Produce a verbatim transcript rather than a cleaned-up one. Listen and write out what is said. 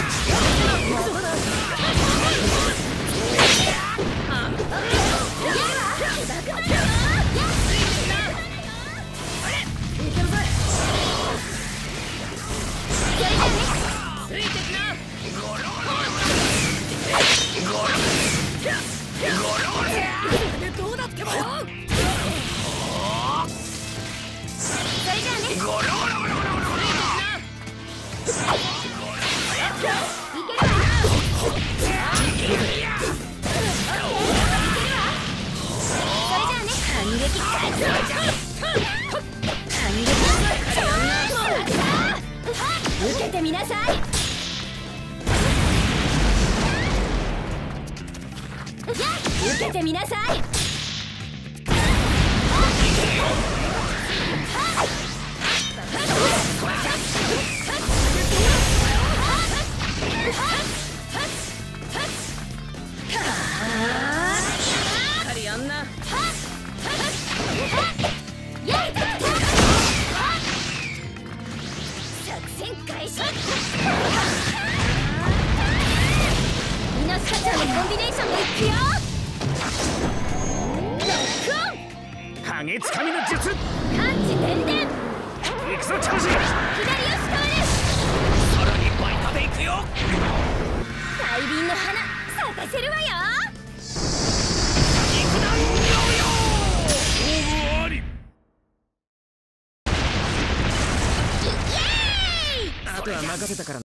受けてみなさい。受けてみなさい。やんな。作戦開始。みなスカちゃんのコンビネーションでいくよ。ロックオン。 影つかみの術。 感知伝伝。 行くぞ長司。左足使われ。 さらにバイタで行くよ。 大輪の花咲かせるわよ。 あとは任せたから。